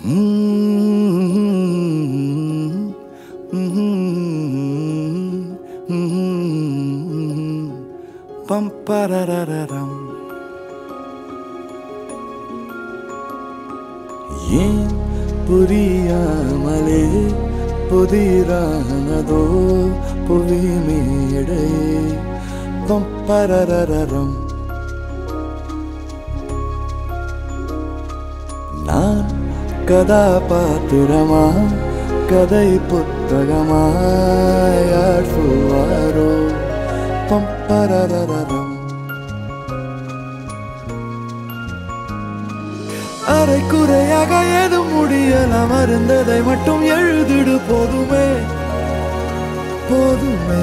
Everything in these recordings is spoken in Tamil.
பம்பரரரம் ஏன் புரியாமலே புதிரானதோ புவி மேடை பம்பரரரம் நான் கதாபாத்திரமா கதை புத்தகமா யார் சொல்வாரோ பம்பரரரம் அரை குறையாக ஏதும் முடியலாம் அருந்ததை மட்டும் எழுதிடு போதுமே போதுமே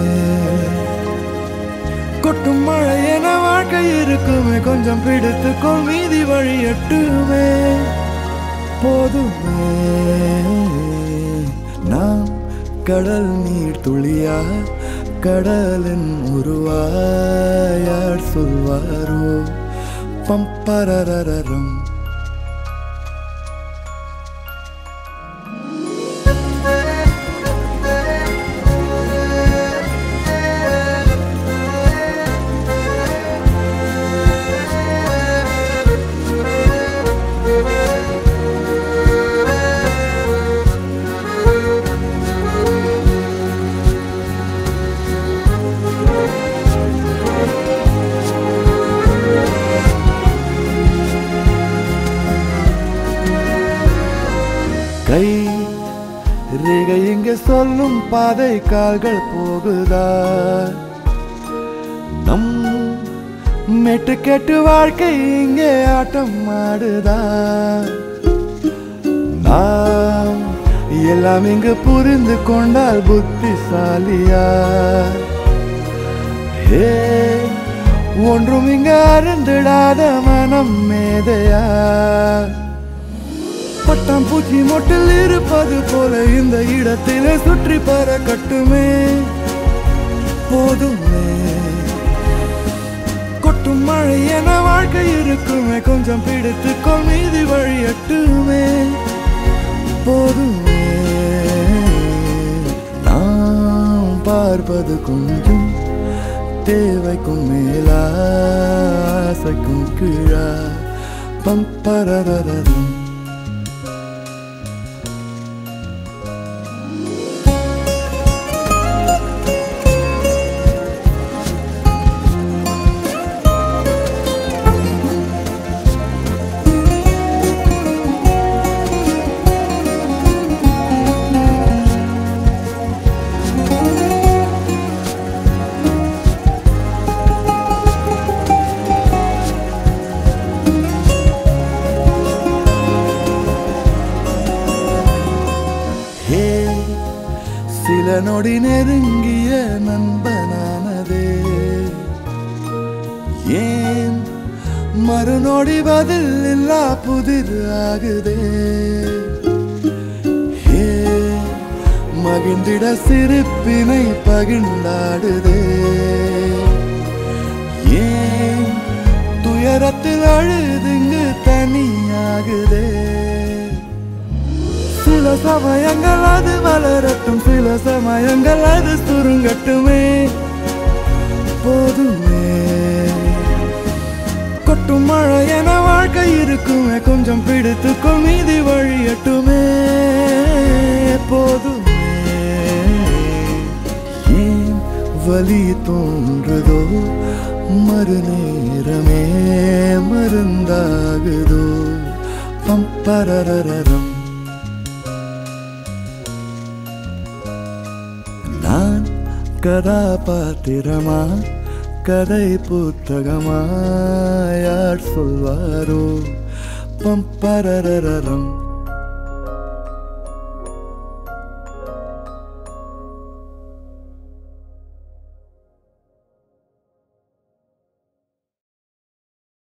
கொட்டும் மழை என வாழ்க்கை இருக்குமே கொஞ்சம் பிடித்துக்கொள் மீதி வழியட்டுமே போதுமே நாம் கடல் நீர் துளியா கடலின் உருவாயார் சொல்வாரோ பம்பரரரம் கை ரேகை இங்கே சொல்லும் பாதை கால்கள் போகுதா நம் மெட்டு கெட்டு வாழ்க்கை இங்கே ஆட்டம் ஆடுதா நாம் எல்லாம் இங்கு புரிந்து கொண்டால் புத்திசாலியா ஹே ஒன்றும் இங்கு அருந்திடாத மனம் மேதையா பட்டாம் பூச்சி மொட்டில் இருப்பது போல இந்த இடத்திலே சுற்றி பறக்கட்டுமே போதுமே கொட்டும் மழை என வாழ்க்கை இருக்குமே கொஞ்சம் பிடித்துக்கொள் மீதி வழியட்டுமே போதுமே நாம் பார்ப்பது கொஞ்சம் தேவைக்கும் மேலா ஆசைக்கும் கீழா பம்பரரரம் சில நொடி நெருங்கிய நண்பனானதே ஏன் மறுநொடி பதில் இல்லா புதிர் ஆகுதே ஹே மகிழ்ந்திட சிரிப்பினை பகிர்ந்தாடுதே ஏன் துயரத்தில் அழுதுங்கு தனியாகுதே சில சமயங்கள் அது வளரட்டும் சில சமயங்கள் அது சுருங்கட்டுமே போதுமே கொட்டும் மழை என வாழ்க்கை இருக்குமே கொஞ்சம் பிடித்துக்கொள் மீதி வழியட்டுமே போதுமே ஏன் வலி தோன்றுதோ மறுநேரமே மருந்தாகுதோ பம்பரரரம் நான் கதாபாத்திரமா கதை புத்தகமா யார் சொல்வாரோ பம்பரரரம்